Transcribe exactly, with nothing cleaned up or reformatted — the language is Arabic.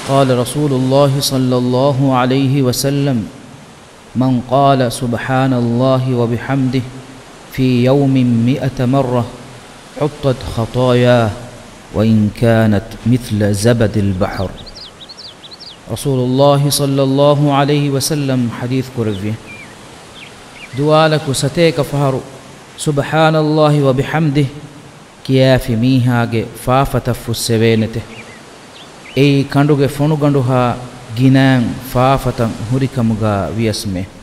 قال رسول الله صلى الله عليه وسلم من قال سبحان الله وبحمده في يوم مئة مرة حطت خطاياه وإن كانت مثل زبد البحر. رسول الله صلى الله عليه وسلم حديث كرفي دوالك ستيك فهر سبحان الله وبحمده كيافي ميهاගේ فافتف السبينته اي كندوගේ فونو گندوها گිනෑන් فافتن හුරිකමුගා වියස්මේ